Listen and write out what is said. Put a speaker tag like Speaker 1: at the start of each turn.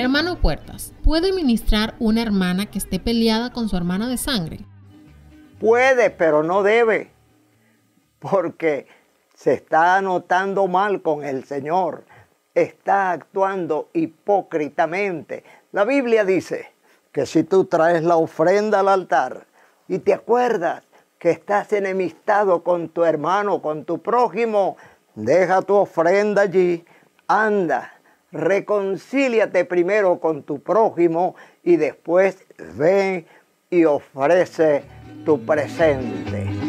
Speaker 1: Hermano Puertas, ¿puede ministrar una hermana que esté peleada con su hermana de sangre?
Speaker 2: Puede, pero no debe, porque se está notando mal con el Señor, está actuando hipócritamente. La Biblia dice que si tú traes la ofrenda al altar y te acuerdas que estás enemistado con tu hermano, con tu prójimo, deja tu ofrenda allí, anda, reconcíliate primero con tu prójimo y después ven y ofrece tu presente.